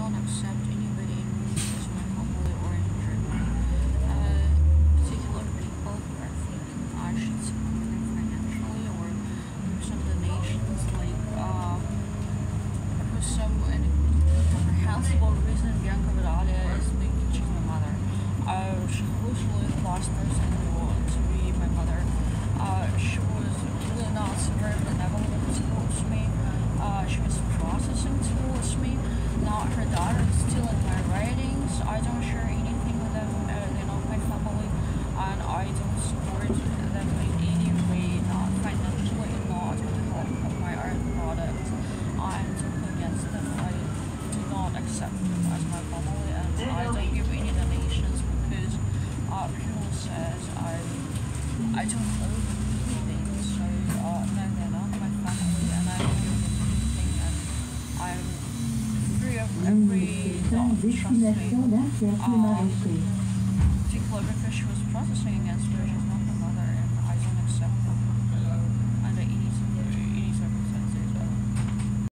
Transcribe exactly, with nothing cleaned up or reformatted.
don't accept anybody as my family or in general. Uh, particular people who are thinking I should support them financially or do some donations, like uh, for some incomprehensible reason. Bianca Vidalia is making she's my mother. Uh, she was really the last person to be my mother. Uh, she was really not very benevolent towards me. Uh, she was processing towards me. Now her daughter is still in my writings. I don't share anything with them. Uh, they're not my family, and I don't support them in any way, not financially, not with the help of my art products. I'm totally against them. I do not accept them as my family, and I don't give any donations because uh, people says I I don't owe them anything. So uh, no, they're not my family, and I don't give them anything, and I'm free of every not trusting. Um, particularly because she was processing against her, she's not my mother. And